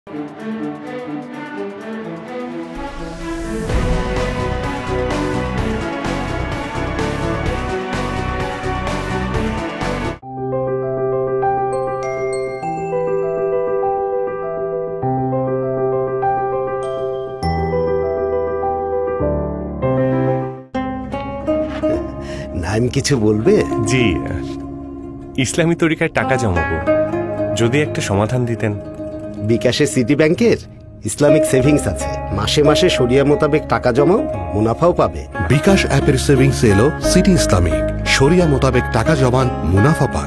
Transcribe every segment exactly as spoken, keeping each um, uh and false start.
নাইম কিছু বলবে? জি, ইসলামী তরিকায় টাকা জমাবো, যদি একটা সমাধান দিতেন। বিকাশে সিটি ব্যাংকের ইসলামিক সেভিংস আছে, মাসে মাসে শরিয়া মোতাবেক টাকা জমাও, মুনাফাও পাবে। বিকাশ অ্যাপের সেভিংস এলো সিটি ইসলামিক, শরিয়া মোতাবেক টাকা জমান, মুনাফা পান।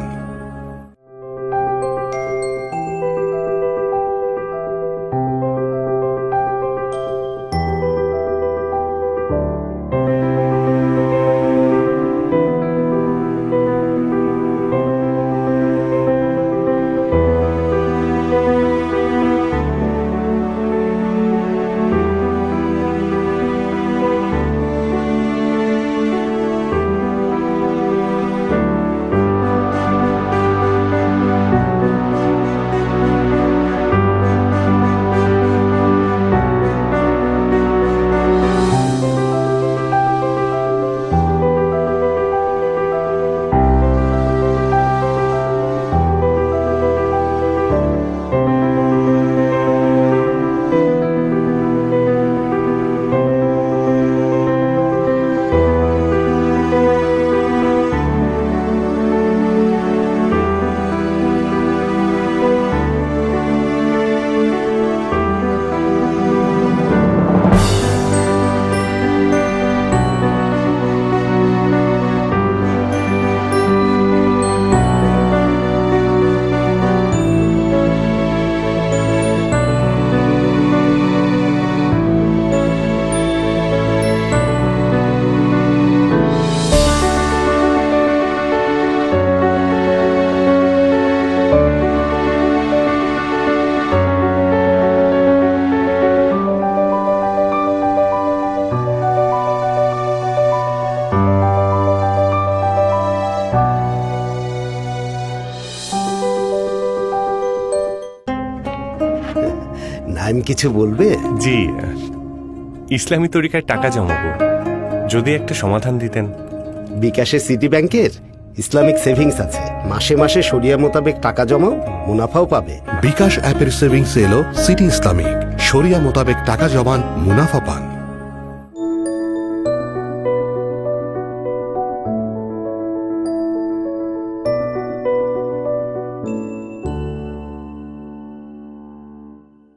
নাইম কিছু বলবে? জি, ইসলামী তরিকায় টাকা জমাবো, যদি একটা সমাধান দিতেন। বিকাশে সিটি ব্যাংকের ইসলামিক সেভিংস আছে, মাসে মাসে শরিয়া মোতাবেক টাকা জমাও, মুনাফাও পাবে। বিকাশ অ্যাপের সেভিংস এলো সিটি ইসলামিক, শরিয়া মোতাবেক টাকা জমান, মুনাফা পান।